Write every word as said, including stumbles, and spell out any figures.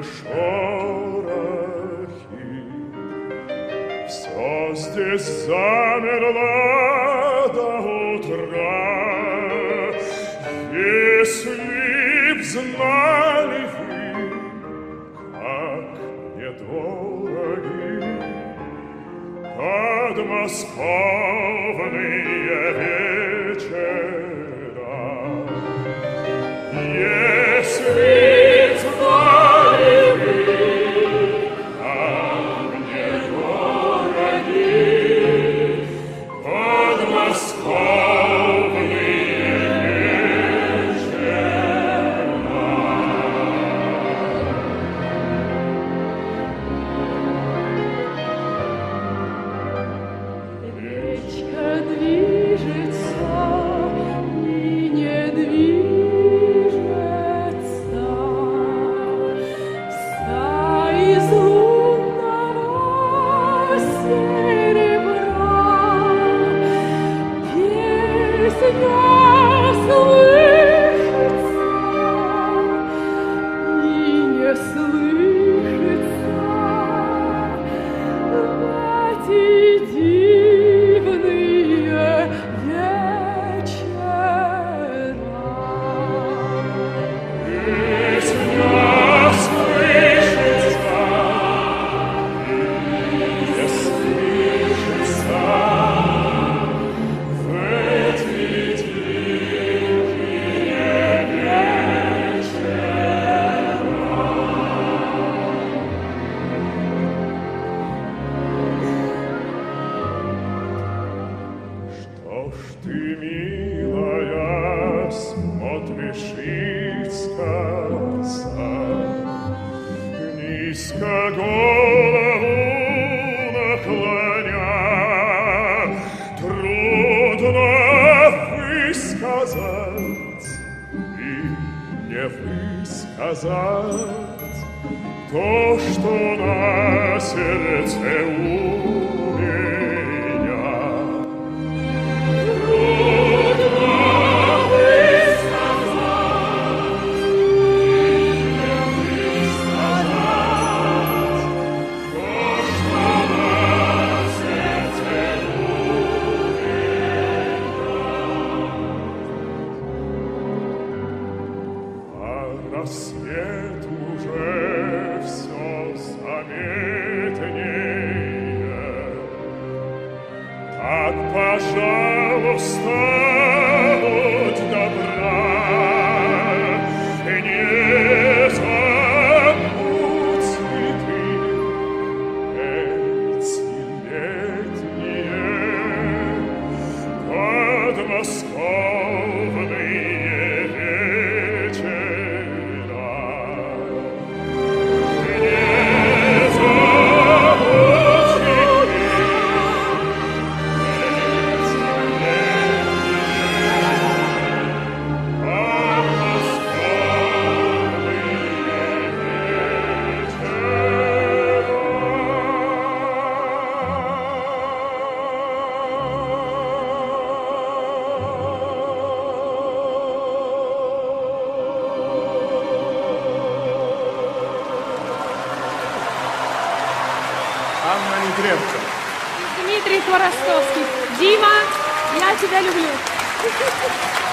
шорохи. Все здесь замерло до утра. Если б знали вы, как мне дороги подмосковные вечера, если б знали вы, как мне дороги подмосковные то, что на сердце у меня. Трудно высказать, не высказать то, что на сердце у меня. А рассвет уже все заметнее. Так, пожалуйста, будь добра, не забудь цветы эти летние, подмосковные вечера. Анна Нетребко. Дмитрий Хворостовский. Дима, я тебя люблю.